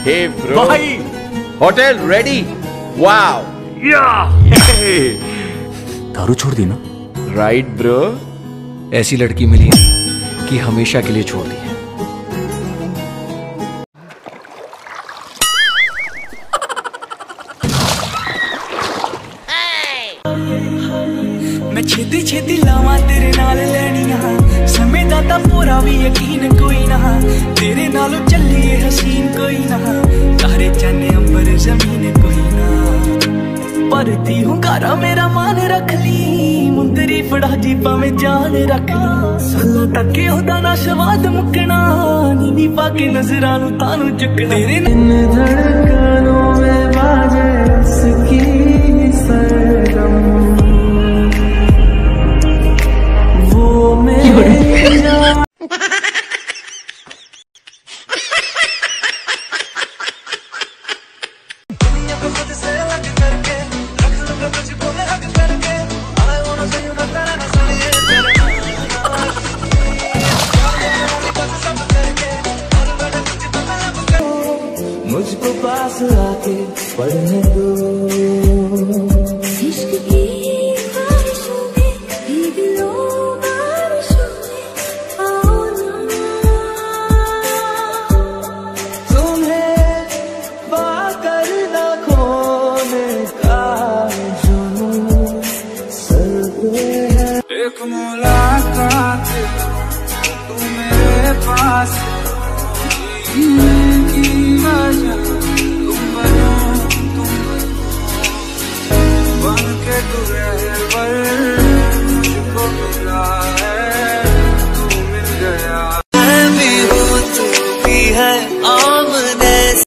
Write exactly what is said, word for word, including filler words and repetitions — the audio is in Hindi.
हे ब्रो भाई, होटल रेडी। वाओ या दारू छोड़ दी ना? Right bro. ऐसी लड़की मिली है कि हमेशा के लिए छोड़ दी है। मैं छेती छेती लावा तेरे नाल लैनिया, समय दा तां पूरा भी यकीन कोई ना, तेरे नालों चली हसीन कोई ना, तारे चन्ने अंबर जमीन कोई ना, परती हूँ कारा मेरा मान रख ली, मुंदरी फड़ा जी पावें जान रख ली, साला तक ओदा ना स्वाद मुकना, नीवी पाके नजरां नूं तानू चुकना, तेरे धड़कनों में बाजे उसकी सरगम, वो मेरे मुझको पास आके पढ़ने दो, इश्क की बारिशों में भीग लो, बारिशों में आओ ना, तुम्हें पाकर न खोने का जुनून सर पे है, एक मुलाकात तू मेरे पास है, तू मिल गया, मैं भी हूँ तू भी है।